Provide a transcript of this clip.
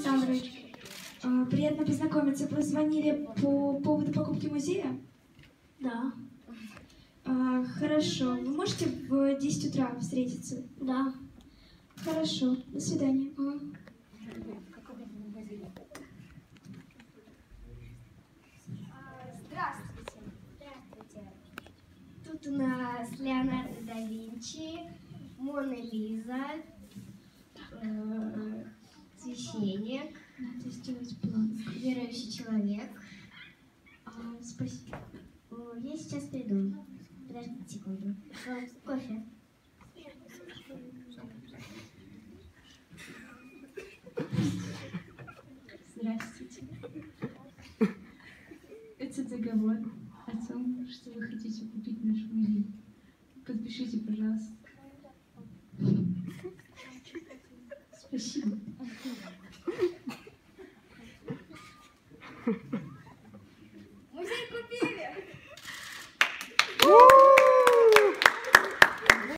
Александрович. Приятно познакомиться. Вы звонили по поводу покупки музея? Да. Хорошо. Вы можете в 10 утра встретиться? Да. Хорошо. До свидания. Здравствуйте. Здравствуйте. Тут у нас Леонардо да Винчи, Мона Лиза, священник, Надо сделать план. верующий человек. Спасибо. Я сейчас приду. Подождите секунду. Кофе. Здравствуйте. Это договор о том, что вы хотите купить наш музей. Подпишите, пожалуйста. Спасибо.